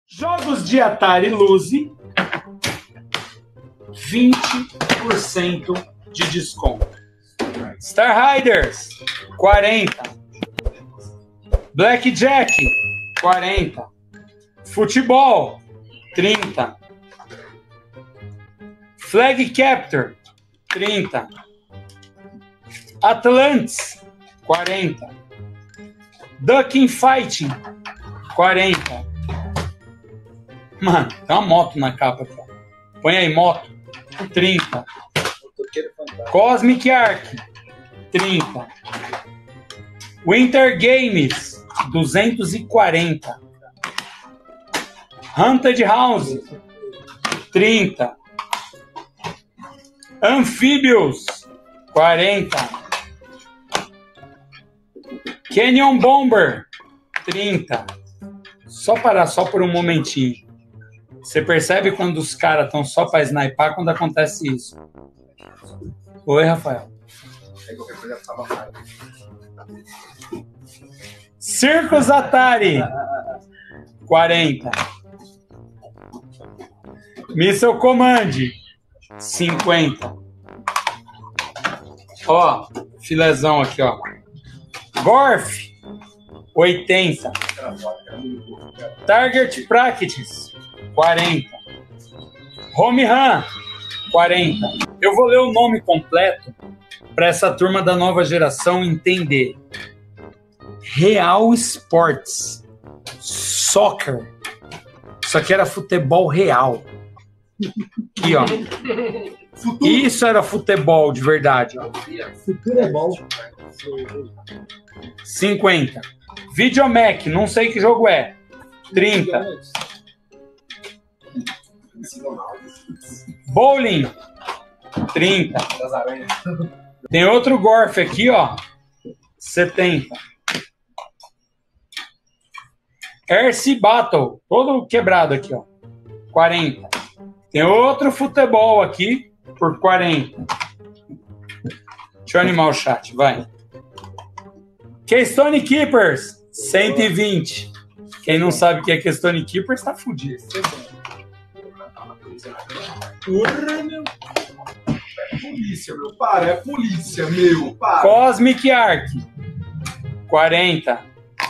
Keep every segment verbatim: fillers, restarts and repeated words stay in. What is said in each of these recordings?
Jogos de Atari Luzi, vinte por cento de desconto. Star Riders, quarenta. Blackjack, quarenta. Futebol, trinta. Flag Capture, trinta. Atlantis, quarenta. Ducking Fighting, quarenta. Mano, tem uma moto na capa aqui. Põe aí, moto, trinta. Cosmic Ark, trinta. Winter Games, duzentos e quarenta. Haunted House, trinta. Amphibious, quarenta. Canyon Bomber, trinta. Só parar só por um momentinho. Você percebe quando os caras estão só para snipar quando acontece isso. Oi, Rafael. Circus Atari, quarenta. Missile Command, cinquenta. Ó, filezão aqui, ó. Gorf, oitenta. Target Practice, quarenta. Home Run, quarenta. Eu vou ler o nome completo para essa turma da nova geração entender. Real Sports Soccer. Isso aqui era futebol real. Aqui, ó. Isso era futebol de verdade. Futebol. cinquenta. Videomec, não sei que jogo é. trinta. Bowling, trinta. Tem outro Gorf aqui, ó. setenta. Aircy Battle, todo quebrado aqui, ó. quarenta. Tem outro futebol aqui por quarenta. Deixa eu animar o chat, vai. Keystone Keepers, cento e vinte. Quem não sabe o que é Keystone Keepers tá fudido. Porra, meu. É polícia, meu. Para, é polícia, meu. Para. Cosmic Ark, quarenta.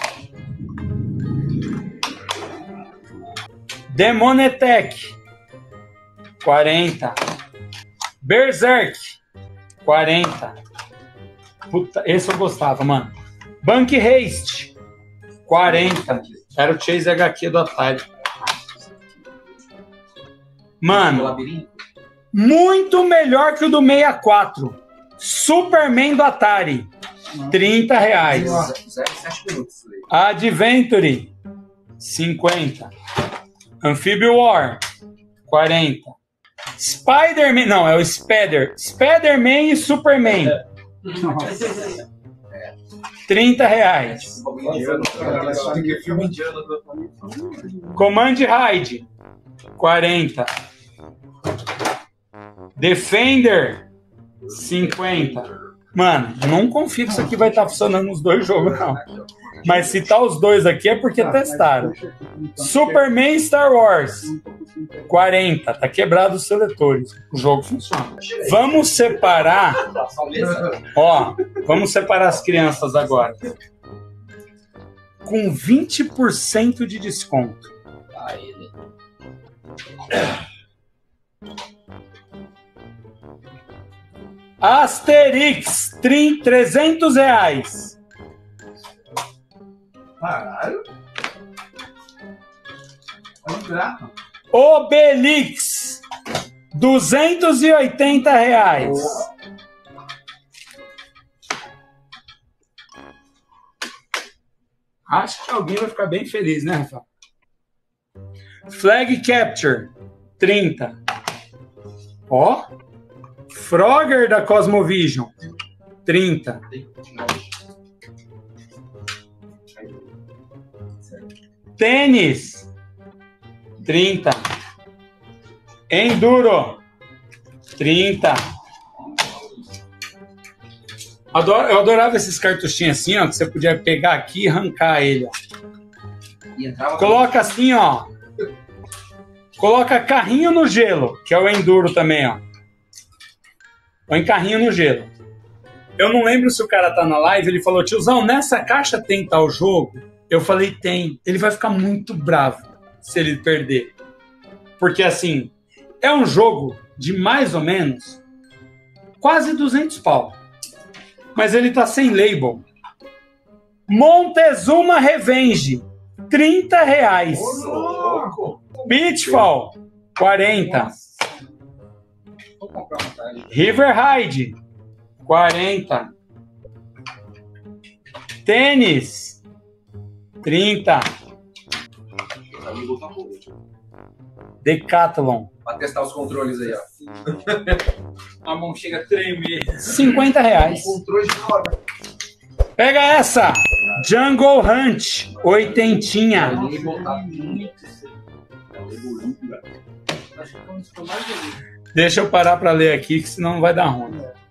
Demonetech, quarenta. Berserk, quarenta. Puta, esse eu gostava, mano. Bank Haste, quarenta. Era o Chase H Q do Atari. Mano, muito melhor que o do sessenta e quatro. Superman do Atari, trinta reais. Adventure, cinquenta. Amphibia War, quarenta. Spider-Man, não, é o Spider. Spider-Man e Superman, trinta reais. Command Raid, quarenta. Defender, cinquenta. Mano, não confio que isso aqui vai estar funcionando nos dois jogos, não. Mas se tá os dois aqui é porque testaram. Superman Star Wars, quarenta. Tá quebrado os seletores. O jogo funciona. Vamos separar. Ó, vamos separar as crianças agora. Com vinte por cento de desconto. Asterix, trezentos reais. Caralho. Obelix, duzentos e oitenta reais. Acho que alguém vai ficar bem feliz, né, Rafa? Flag Capture, trinta. Ó. Frogger da Cosmovision, trinta. Tênis, trinta. Enduro, trinta. Adoro, eu adorava esses cartuchinhos assim, ó, que você podia pegar aqui e arrancar ele, ó. Coloca assim, ó, Coloca carrinho no gelo, que é o Enduro também, ó. Põe carrinho no gelo. Eu não lembro se o cara tá na live, ele falou, tiozão, nessa caixa tem tal jogo? Eu falei, tem. Ele vai ficar muito bravo se ele perder. Porque, assim, é um jogo de mais ou menos quase duzentos pau. Mas ele tá sem label. Montezuma Revenge, trinta reais. Pitfall, quarenta. River Ride, quarenta. Tênis, trinta. Decathlon. Pra testar os controles aí, ó. A mão chega a tremer. cinquenta reais. Controle de roda. Pega essa. Jungle Hunt, oitentinha. Deixa eu parar para ler aqui, que senão não vai dar ruim.